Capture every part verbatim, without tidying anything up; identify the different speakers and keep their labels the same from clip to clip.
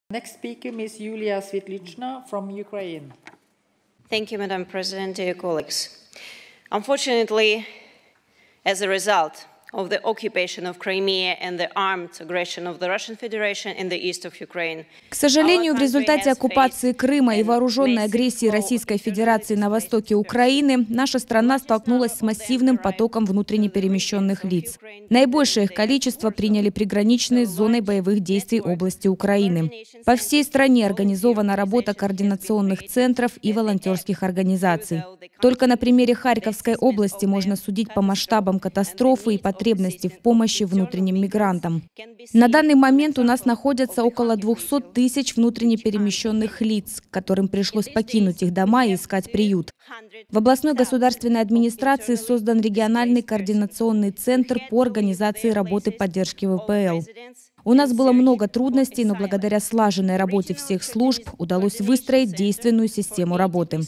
Speaker 1: Next speaker, Miz Yulia Svitlichna from Ukraine.
Speaker 2: Thank you, Madam President, dear colleagues. Unfortunately, as a result of the occupation of Crimea and the armed aggression of the Russian Federation in the east of Ukraine.
Speaker 3: К сожалению, в результате оккупации Крыма и вооруженной агрессии Российской Федерации на востоке Украины наша страна столкнулась с массивным потоком внутренне перемещенных лиц. Наибольшее их количество приняли приграничные с зоной боевых действий области Украины. По всей стране организована работа координационных центров и волонтерских организаций. Только на примере Харьковской области можно судить по масштабам катастрофы и потребности в помощи внутренним мигрантам. На данный момент у нас находятся около двухсот тысяч внутренне перемещенных лиц, которым пришлось покинуть их дома и искать приют. В областной государственной администрации создан региональный координационный центр по организации работы поддержки вэ пэ эл. У нас было много трудностей, но благодаря слаженной работе всех служб удалось выстроить действенную систему работы.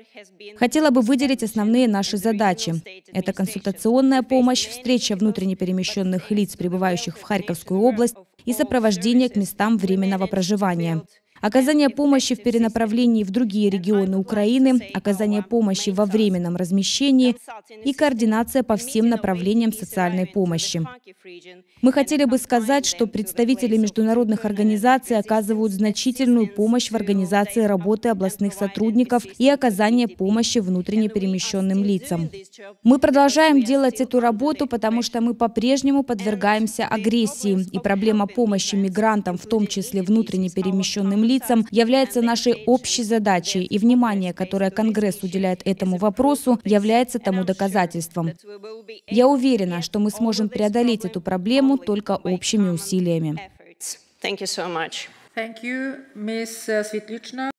Speaker 3: Хотела бы выделить основные наши задачи. Это консультационная помощь, встреча внутренне перемещенных лиц, прибывающих в Харьковскую область, и сопровождение к местам временного проживания. Оказание помощи в перенаправлении в другие регионы Украины, оказание помощи во временном размещении и координация по всем направлениям социальной помощи. Мы хотели бы сказать, что представители международных организаций оказывают значительную помощь в организации работы областных сотрудников и оказании помощи внутренне перемещенным лицам. Мы продолжаем делать эту работу, потому что мы по-прежнему подвергаемся агрессии, и проблема помощи мигрантам, в том числе внутренне перемещенным лицам, является нашей общей задачей, и внимание, которое Конгресс уделяет этому вопросу, является тому доказательством. Я уверена, что мы сможем преодолеть эту проблему только общими усилиями.
Speaker 2: Thank you so much.
Speaker 1: Thank you, Miz Svitlichna.